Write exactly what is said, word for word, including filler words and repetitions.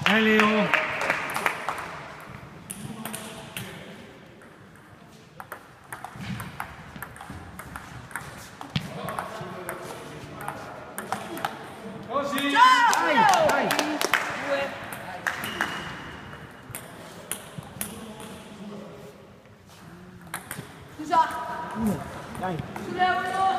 Dai Leo! Così! Dai, dai! Scusa! Uno, dai! Su Leo, uno!